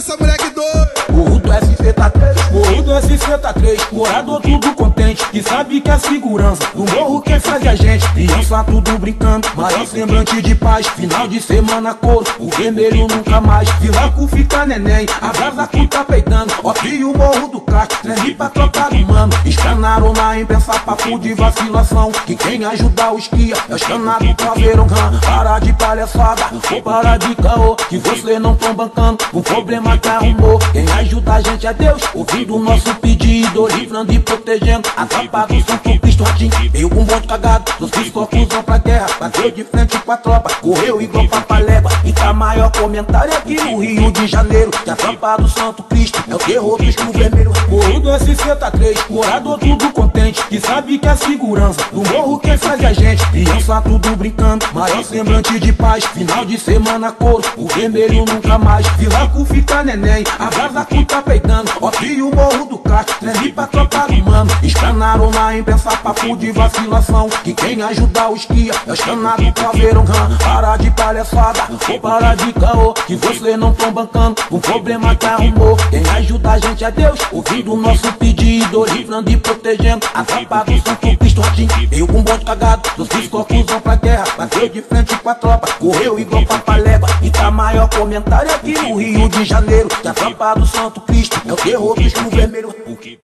essa moleque doido. Morro do SC3, morro do SC3, morador tudo contente, que sabe que é segurança do morro quem faz a gente. Criança tudo brincando, maior semblante de paz. Final de semana cor, o vermelho nunca mais. Vilaco fica neném, a brasa tá peidando. Ó trio morro do castro, treme pra trocar do mano. Escanaram na imprensa, papo de vacilação, que quem ajuda o esquia é escanado pra ver um rã. Para de palhaçada, ou para de caô, que você não tão bancando o problema que arrumou. Quem ajuda a gente é Deus, ouvindo o nosso pedido, livrando e protegendo a tropa do Santo Cristo. Ratinho veio com um monte cagado, nos conclusão pra guerra, bateu de frente com a tropa, correu igual papalégua. E tá maior comentário aqui no Rio de Janeiro, que a tropa do Santo Cristo é o terror do escuro vermelho. Morro do SC3, morador tudo contente, que sabe que é segurança do morro quem faz a gente. Criança tudo brincando, maior semblante de paz. Final de semana cor, o vermelho nunca mais. Vilaco fica neném, a brasa tá peidando. Ó trio morro do castro, treme pra trocar do mano. Escanaram na imprensa, papo de vacilação, que quem ajuda o esquia é escanado pra ver um rã. Para de palhaçada, ou para de caô, que você não tão bancando o problema que arrumou. Quem ajuda a gente é Deus, ouvindo o nosso pedido, livrando e protegendo a tropa do Santo Cristo. Ratinho veio com um monte cagado, nos conclusão pra guerra, bateu de frente com a tropa, correu igual papalégua. E tá maior comentário aqui no Rio de Janeiro, que a tropa do Santo Cristo é o terror do escuro vermelho.